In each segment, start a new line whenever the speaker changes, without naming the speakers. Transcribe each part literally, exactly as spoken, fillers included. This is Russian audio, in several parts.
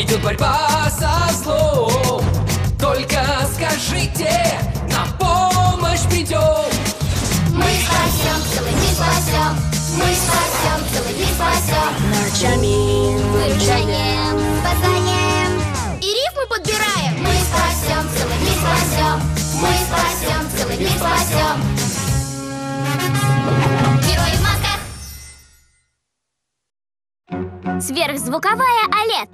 идет борьба со злом. Только скажите, на помощь придем.
Мы спасем, целый мир спасем. Мы спасем, целый мир спасем.
Ночами,
выручаем, спасаем. И рифмы подбираем. Мы спасем, целый мир спасем. Мы спасем, целый мир спасем. Герои в масках.
Сверхзвуковая ОЛЕД.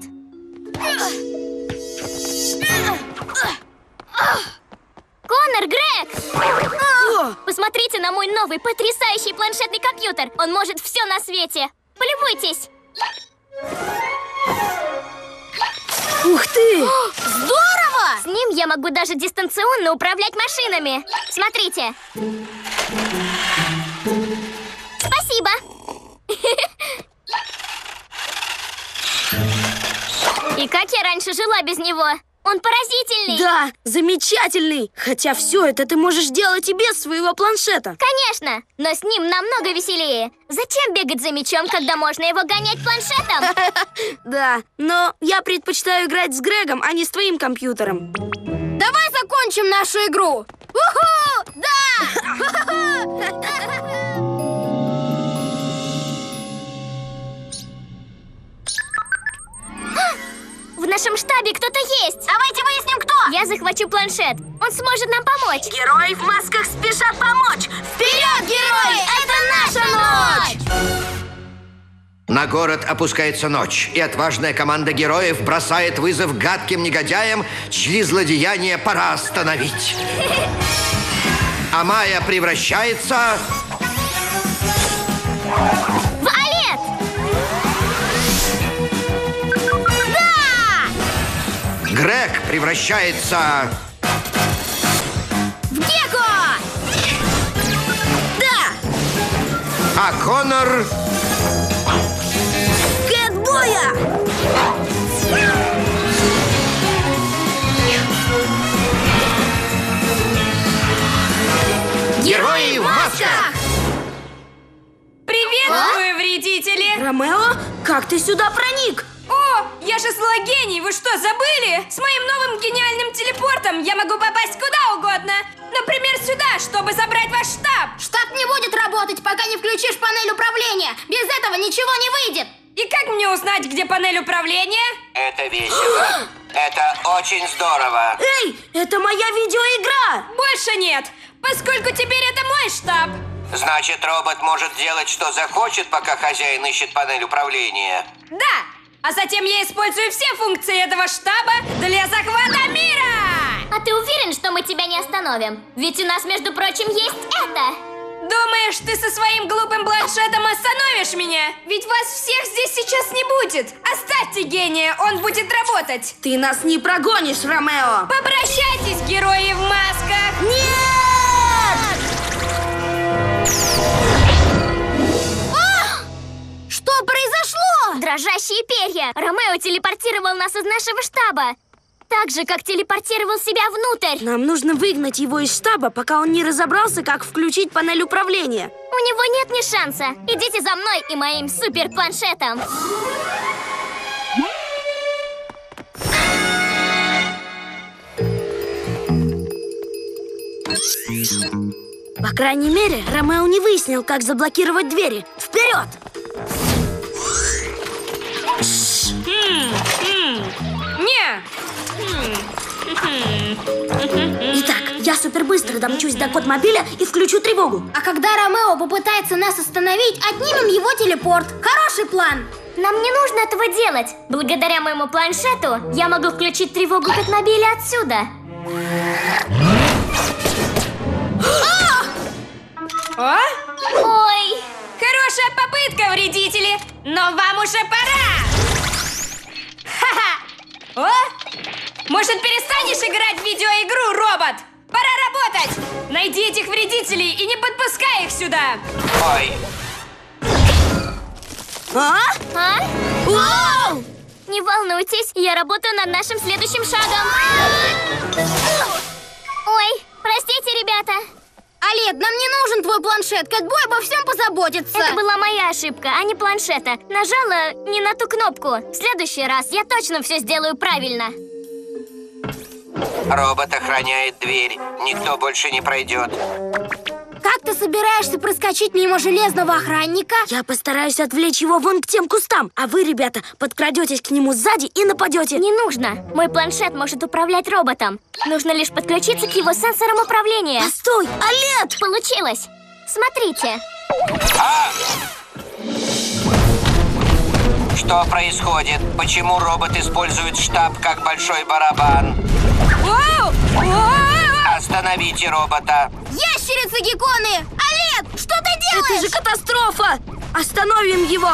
Конор, Грег! Посмотрите на мой новый потрясающий планшетный компьютер. Он может все на свете. Полюбуйтесь.
Ух ты!
Здорово! С ним я могу даже дистанционно управлять машинами. Смотрите. Спасибо. И как я раньше жила без него? Он поразительный.
Да, замечательный. Хотя все это ты можешь делать и без своего планшета.
Конечно, но с ним намного веселее. Зачем бегать за мячом, когда можно его гонять планшетом?
Да, но я предпочитаю играть с Грегом, а не с твоим компьютером.
Давай закончим нашу игру. Уху! Да!
В нашем штабе кто-то есть.
Давайте выясним, кто.
Я захвачу планшет. Он сможет нам помочь.
Герои в масках спешат помочь.
Вперед, герои! Это наша ночь!
На город опускается ночь, и отважная команда героев бросает вызов гадким негодяям, чьи злодеяния пора остановить. А Майя превращается...
В ОЛЕД!
Грег превращается...
В Гекко!
Да!
А Конор...
Кэтбоя!
Герои в масках!
Приветствую, вредители!
Ромео, как ты сюда проник?
О, я же злогений, вы что, забыли? С моим новым гениальным телепортом я могу попасть куда угодно. Например, сюда, чтобы забрать ваш штаб.
Штаб не будет работать, пока не включишь панель управления. Без этого ничего не выйдет.
И как мне узнать, где панель управления?
Это весело. Это очень здорово.
Эй, это моя видеоигра!
Больше нет, поскольку теперь это мой штаб.
Значит, робот может делать, что захочет, пока хозяин ищет панель управления.
Да, а затем я использую все функции этого штаба для захвата мира.
А ты уверен, что мы тебя не остановим? Ведь у нас, между прочим, есть это.
Думаешь, ты со своим глупым планшетом остановишь меня? Ведь вас всех здесь сейчас не будет. Оставьте гения, он будет работать.
Ты нас не прогонишь, Ромео!
Попрощайтесь, герои в масках.
Нет!
Что произошло?
Дрожащие перья. Ромео телепортировал нас из нашего штаба. Так же, как телепортировал себя внутрь.
Нам нужно выгнать его из штаба, пока он не разобрался, как включить панель управления.
У него нет ни шанса. Идите за мной и моим суперпланшетом.
По крайней мере, Ромео не выяснил, как заблокировать двери. Вперед!
Не.
Итак, я супербыстро домчусь до код-мобиля и включу тревогу.
А когда Ромео попытается нас остановить, отнимем его телепорт. Хороший план.
Нам не нужно этого делать. Благодаря моему планшету я могу включить тревогу код-мобиля отсюда.
О?
Ой!
Хорошая попытка, вредители. Но вам уже пора. Ха-ха. О? Может, перестанешь играть в видеоигру, робот? Пора работать! Найди этих вредителей и не подпускай их сюда!
Ой.
А?
А?
Вау!
Не волнуйтесь, я работаю над нашим следующим шагом. Ой, простите, ребята.
Олег, нам не нужен твой планшет. планшет. Кэтбой обо всем позаботится.
Это была моя ошибка, а не планшета. Нажала не на ту кнопку. В следующий раз я точно все сделаю правильно.
Робот охраняет дверь. Никто больше не пройдет.
Как ты собираешься проскочить мимо железного охранника?
Я постараюсь отвлечь его вон к тем кустам. А вы, ребята, подкрадетесь к нему сзади и нападете.
Не нужно. Мой планшет может управлять роботом. Нужно лишь подключиться к его сенсорам управления.
Постой, Олет!
Получилось. Смотрите.
А! Что происходит? Почему робот использует штаб как большой барабан?
Воу! Воу!
Остановите робота.
Ящерицы-гекконы! Олет, что ты делаешь?
Это же катастрофа! Остановим его!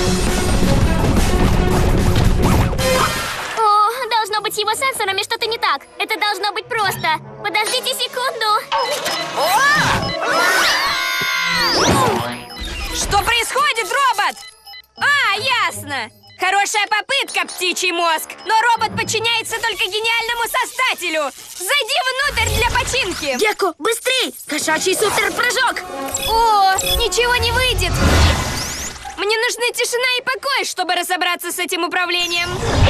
О, должно быть, с его сенсорами что-то не так. Это должно быть просто. Подождите секунду.
Что происходит, робот? А, ясно. Хорошая попытка, птичий мозг. Но робот подчиняется только гениальному создателю. Зайди внутрь для починки.
Гекко, быстрей! Кошачий суперпрыжок!
О, ничего не выйдет. Мне нужны тишина и покой, чтобы разобраться с этим управлением.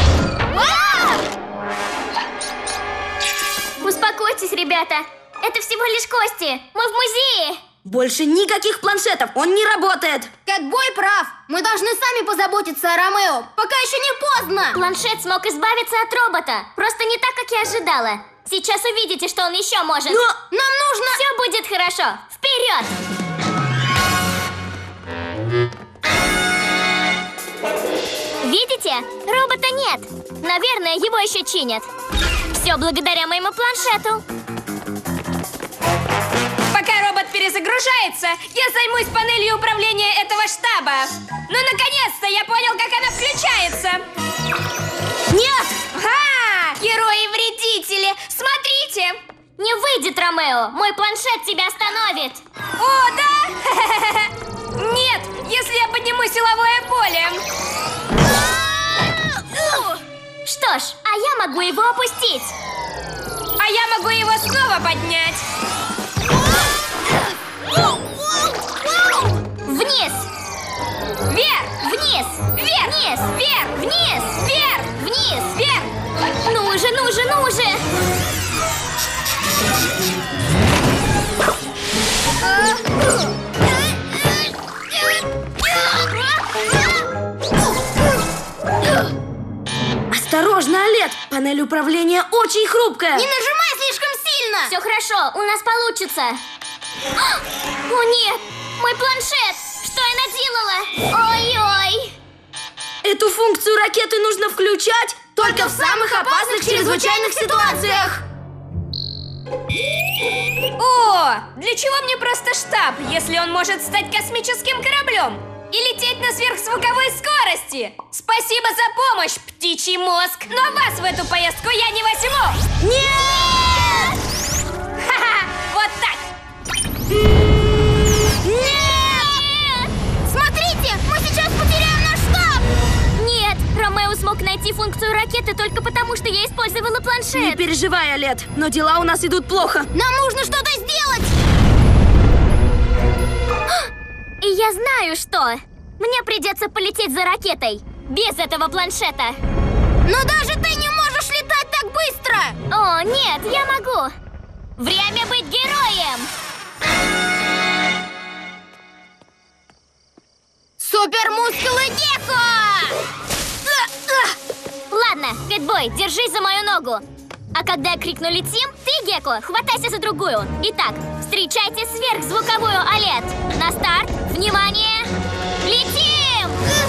Успокойтесь, ребята. Это всего лишь кости. Мы в музее.
Больше никаких планшетов, он не работает!
Кэтбой прав. Мы должны сами позаботиться о Ромео, пока еще не поздно.
Планшет смог избавиться от робота. Просто не так, как я ожидала. Сейчас увидите, что он еще может.
Но
нам нужно...
Все будет хорошо. Вперед! Видите? Робота нет. Наверное, его еще чинят. Все благодаря моему планшету.
Пока робот перезагружается, я займусь панелью управления этого штаба. Ну, наконец-то я понял, как она включается.
нет!
Ха! Герои-вредители! Смотрите!
Не выйдет, Ромео. Мой планшет тебя остановит.
О, да? Нет, если я подниму силовое поле.
Что ж, а я могу его опустить.
А я могу его снова поднять.
Вниз!
Вверх!
Вниз!
Вверх!
Вниз!
Вверх!
Вниз!
Вверх!
Вниз!
Вверх!
Ну уже, ну уже, ну уже!
Осторожно, Олет! Панель управления очень хрупкая!
Не нажимай слишком сильно.
Все хорошо, у нас получится. О нет, мой планшет! Что я наделала? Ой-ой!
Эту функцию ракеты нужно включать только в самых опасных чрезвычайных ситуациях!
О, для чего мне просто штаб, если он может стать космическим кораблем и лететь на сверхзвуковой скорости? Спасибо за помощь, птичий мозг, но вас в эту поездку я не возьму.
Нет!
Ха-ха, вот так.
Нет!
Смотрите, мы сейчас потеряем наш штаб.
Нет, Ромео смог найти функцию ракеты только потому, что я использовала
Не
планшет.
переживай, Олет, но дела у нас идут плохо.
Нам нужно что-то сделать.
И я знаю, что. Мне придется полететь за ракетой. Без этого планшета.
Но даже ты не можешь летать так быстро.
О, нет, я могу. Время быть героем.
Супермускулы Гекко!
Ладно, Кэтбой, держись за мою ногу. А когда я крикну «Летим», ты, Гекко, хватайся за другую. Итак, встречайте сверхзвуковую Олет. На старт, внимание, летим!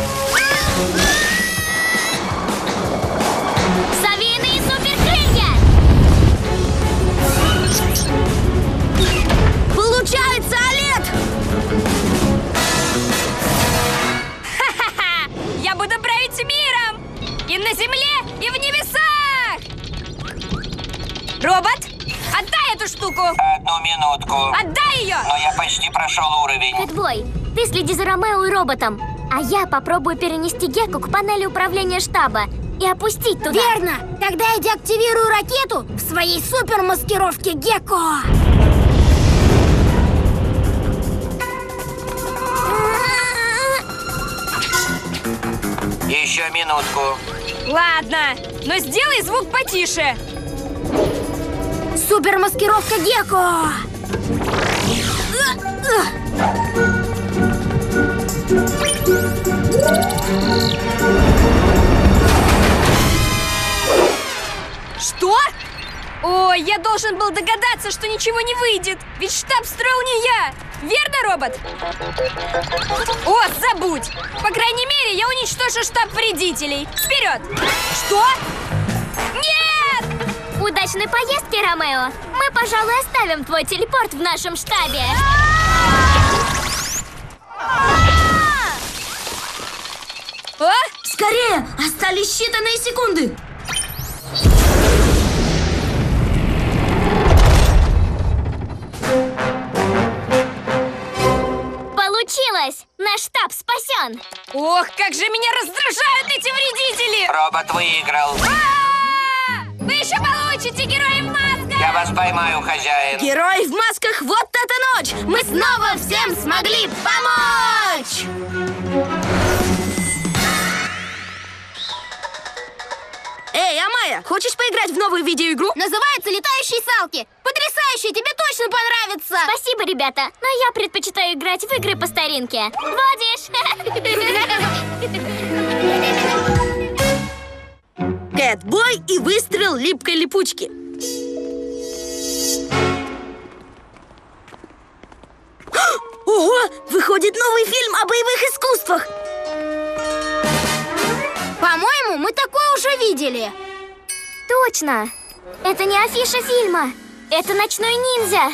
Совиные суперкрылья!
Получается, Олет!
Ха-ха-ха! Я буду править миром! И на земле, и в небесах! Робот, отдай эту штуку!
Одну минутку.
Отдай ее!
Но я почти прошел уровень.
Кэтбой, ты следи за Ромео и роботом. А я попробую перенести Гекку к панели управления штаба и опустить туда.
Верно. Тогда я деактивирую ракету в своей супермаскировке Гекко.
Еще минутку.
Ладно, но сделай звук потише.
Супермаскировка Гекко!
Что? Ой, я должен был догадаться, что ничего не выйдет. Ведь штаб строил не я. Верно, робот? О, забудь. По крайней мере, я уничтожу штаб вредителей. Вперед! Что? Нет!
Удачной поездки, Ромео. Мы, пожалуй, оставим твой телепорт в нашем штабе.
А?
Скорее! Остались считанные секунды!
Получилось! Наш штаб спасен!
Ох, как же меня раздражают эти вредители!
Робот выиграл.
А! Вы еще получите, герои в масках!
Я вас поймаю, хозяин.
Герои в масках, вот эта ночь! Мы снова всем смогли помочь! Эй, Амая, хочешь поиграть в новую видеоигру?
Называется «Летающие салки». Потрясающе, тебе точно понравится.
Спасибо, ребята, но я предпочитаю играть в игры по старинке. Водишь?
Кэтбой и выстрел липкой липучки. Ого! Выходит новый фильм о боевых искусствах!
По-моему, мы такое уже видели.
Точно! Это не афиша фильма. Это ночной ниндзя.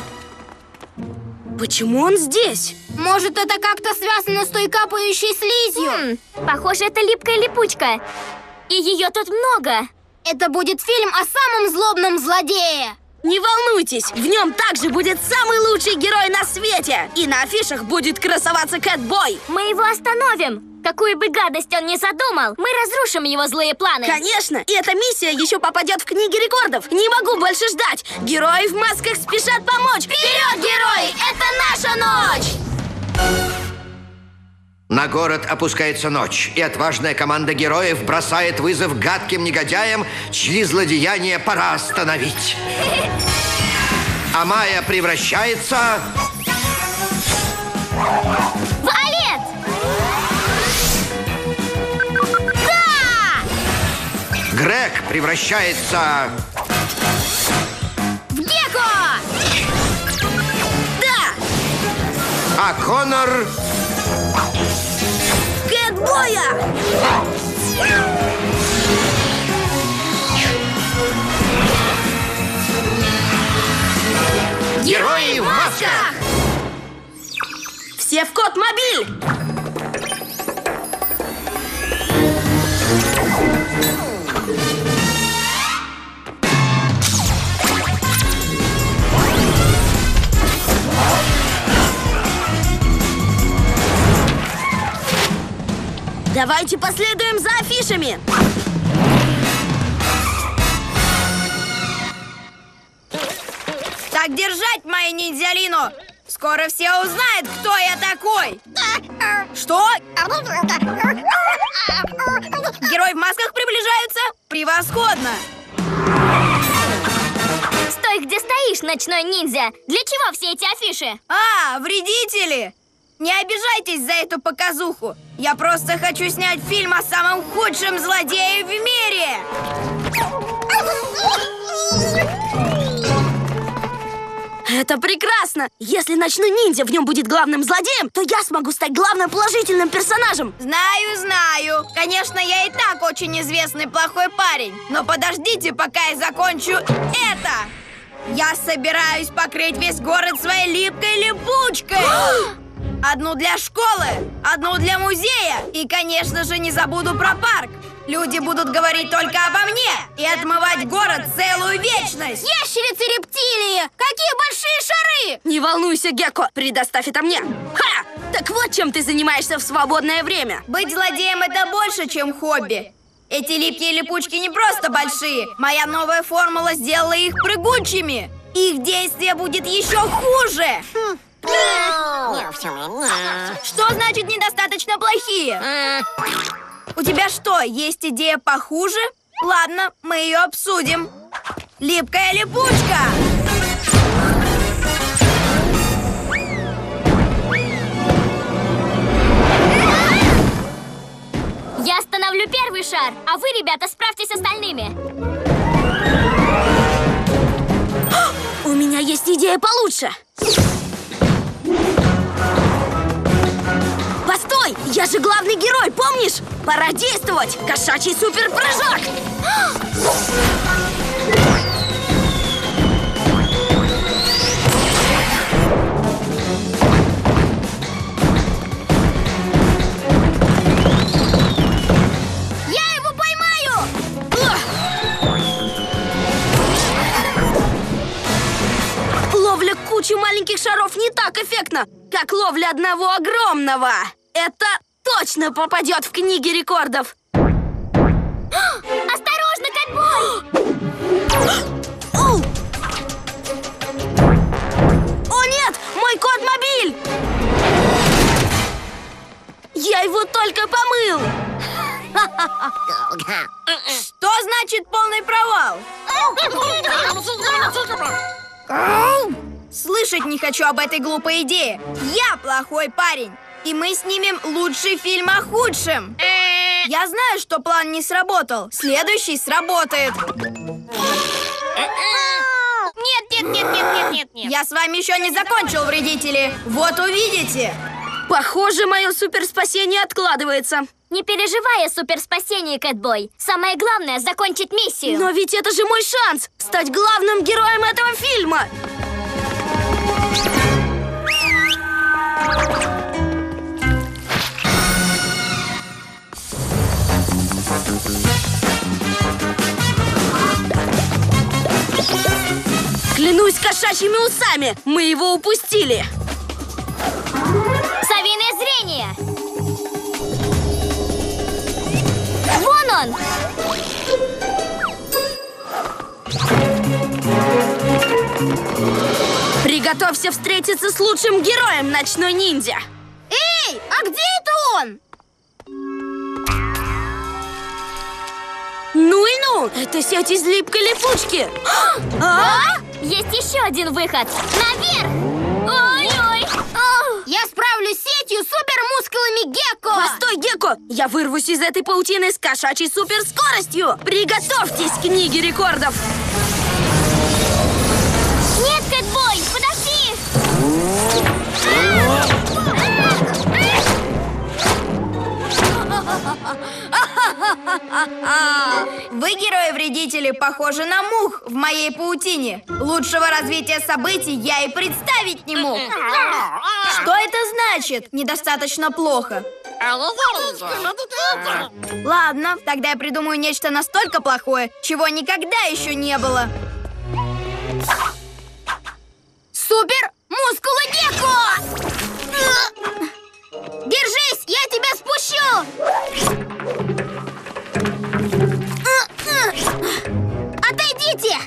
Почему он здесь?
Может, это как-то связано с той капающей слизью?
Хм, похоже, это липкая липучка. И ее тут много.
Это будет фильм о самом злобном злодее.
Не волнуйтесь, в нем также будет самый лучший герой на свете. И на афишах будет красоваться Кэтбой.
Мы его остановим. Какую бы гадость он ни задумал, мы разрушим его злые планы.
Конечно, и эта миссия еще попадет в книги рекордов. Не могу больше ждать. Герои в масках спешат помочь.
Вперед, герои! Это наша ночь!
На город опускается ночь, и отважная команда героев бросает вызов гадким негодяям, чьи злодеяния пора остановить. Амая превращается...
В Олет!
Грег превращается...
В Гекко!
Да!
А Конор...
Кэтбоя!
Герои в масках!
Все в код-мобиль! Давайте последуем за афишами!
Так держать, мою ниндзялину! Скоро все узнают, кто я такой! Что? Герои в масках приближаются? Превосходно!
Стой, где стоишь, ночной ниндзя! Для чего все эти афиши?
А, вредители! Не обижайтесь за эту показуху! Я просто хочу снять фильм о самом худшем злодее в мире!
Это прекрасно! Если ночной ниндзя в нем будет главным злодеем, то я смогу стать главным положительным персонажем!
Знаю, знаю! Конечно, я и так очень известный плохой парень. Но подождите, пока я закончу это! Я собираюсь покрыть весь город своей липкой липучкой! Одну для школы, одну для музея и, конечно же, не забуду про парк. Люди будут говорить только обо мне и отмывать город целую вечность.
Ящерицы-рептилии! Какие большие шары!
Не волнуйся, Гекко, предоставь это мне! Ха! Так вот чем ты занимаешься в свободное время!
Быть злодеем — это больше, чем хобби. Эти липкие липучки не просто большие. Моя новая формула сделала их прыгучими. Их действие будет еще хуже. Что значит недостаточно плохие?
У тебя что, есть идея похуже? Ладно, мы ее обсудим. Липкая липучка!
Я остановлю первый шар, а вы, ребята, справьтесь с остальными.
У меня есть идея получше. Постой! Я же главный герой, помнишь? Пора действовать! Кошачий суперпрыжок!
Я его поймаю!
Ловля кучи маленьких шаров не так эффектна, как ловля одного огромного. Это точно попадет в книги рекордов.
Осторожно, Кэтбой!
Оу! О нет, мой кот-мобиль! Я его только помыл.
Что значит полный провал? Слышать не хочу об этой глупой идее. Я плохой парень, и мы снимем лучший фильм о худшем. Я знаю, что план не сработал. Следующий сработает.
Нет, нет, нет, нет, нет, нет, нет.
Я с вами еще не закончил, вредители. Вот увидите.
Похоже, мое суперспасение откладывается.
Не переживай о суперспасении, Кэтбой. Самое главное — закончить миссию.
Но ведь это же мой шанс стать главным героем этого фильма. Клянусь кошачьими усами, мы его упустили.
Совиное зрение! Вон он!
Приготовься встретиться с лучшим героем, ночной ниндзя.
Эй, а где это он?
Ну и ну, это сеть из липкой липучки. А?
Есть еще один выход! Наверх! Ой-ой! Ау!
Я справлюсь с сетью супермускулами Гекко!
Постой, Гекко! Я вырвусь из этой паутины с кошачьей суперскоростью! Приготовьтесь к книге рекордов!
Нет, Кэтбой, подожди!
Вы, герои-вредители, похожи на мух в моей паутине. Лучшего развития событий я и представить не мог. Что это значит? Недостаточно плохо. Ладно, тогда я придумаю нечто настолько плохое, чего никогда еще не было.
Супер мускулы Гекко! Держись, я тебя спущу! Отойдите!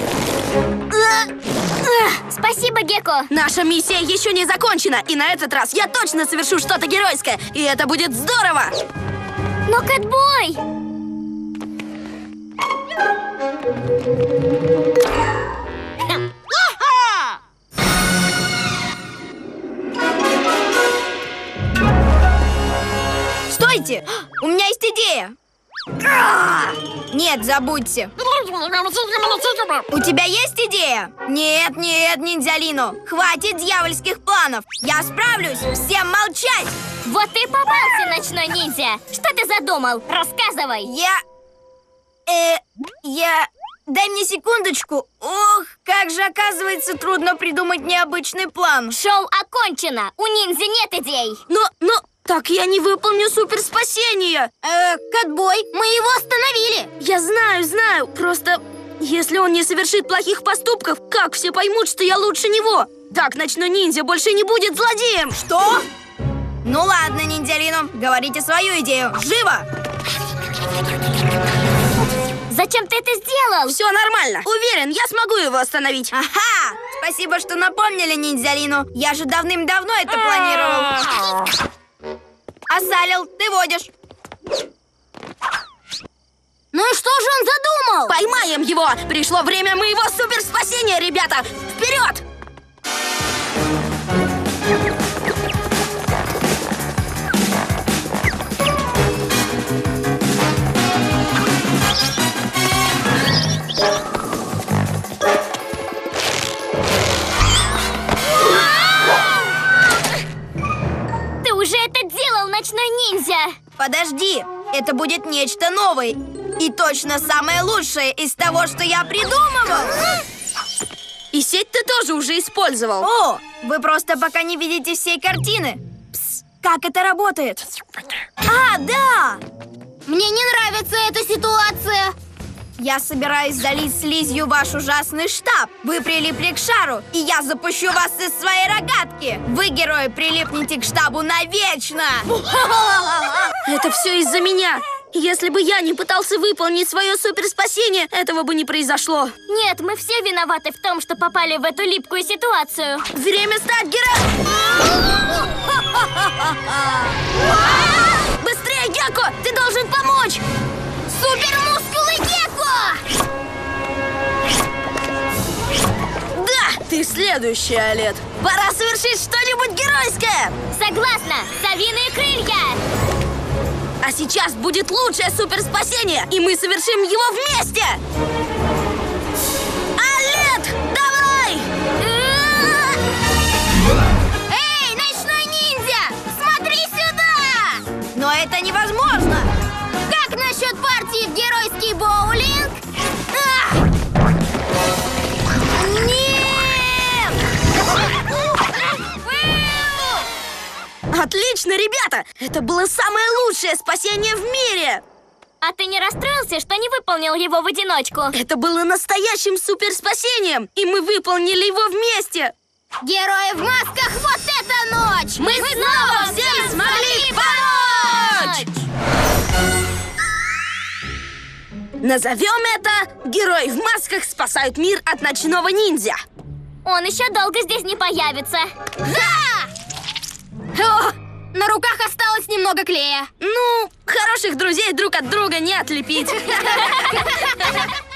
Спасибо, Гекко!
Наша миссия еще не закончена, и на этот раз я точно совершу что-то геройское, и это будет здорово!
Но, Кэтбой!
Стойте! У меня есть идея! Нет, забудьте. У тебя есть идея? Нет, нет, ниндзялино. Хватит дьявольских планов. Я справлюсь. Всем молчать.
Вот ты и попался, ночной ниндзя! Что ты задумал? Рассказывай!
Я... Э... Я... Дай мне секундочку. Ох, как же, оказывается, трудно придумать необычный план.
Шоу окончено! У ниндзя нет идей!
Но, но, так я не выполню суперспасение!
Э, Кэтбой, мы его остановили!
Я знаю, знаю, просто если он не совершит плохих поступков, как все поймут, что я лучше него? Так ночной ниндзя больше не будет злодеем!
Что? Ну ладно, ниндзялино, говорите свою идею. Живо!
Зачем ты это сделал?
Все нормально. Уверен, я смогу его остановить.
Ага! Спасибо, что напомнили, ниндзялино. Я же давным-давно это планировал. Асалил, ты водишь.
Ну и что же он задумал? Поймаем его! Пришло время моего суперспасения, ребята! Вперед!
Ты уже это делал, ночной ниндзя!
Подожди, это будет нечто новое. И точно самое лучшее из того, что я придумывал.
И сеть ты тоже уже использовал.
О, вы просто пока не видите всей картины. Пс, как это работает? А, да!
Мне не нравится эта ситуация.
Я собираюсь залить слизью ваш ужасный штаб. Вы прилипли к шару, и я запущу вас из своей рогатки. Вы, герои, прилипнете к штабу навечно.
Это все из-за меня. Если бы я не пытался выполнить свое суперспасение, этого бы не произошло.
Нет, мы все виноваты в том, что попали в эту липкую ситуацию.
Время стать героем! Быстрее, Гекко! Ты должен помочь!
Супермускулы Гекко!
Да, ты следующая, Олет. Пора совершить что-нибудь геройское!
Согласна! Совиные крылья!
А сейчас будет лучшее суперспасение, и мы совершим его вместе! Олет, давай!
Эй, ночной ниндзя! Смотри сюда!
Но это невозможно.
Как насчет партии в геройский боулинг? А! Нет!
Отлично, ребята! Это было самое лучшее спасение в мире!
А ты не расстроился, что не выполнил его в одиночку?
Это было настоящим суперспасением, и мы выполнили его вместе!
Герои в масках, вот эта ночь!
Мы снова всем смогли помочь! Назовем это «Герои в масках спасают мир от ночного ниндзя».
Он еще долго здесь не появится.
Да! О, на руках осталось немного клея.
Ну, хороших друзей друг от друга не отлепить.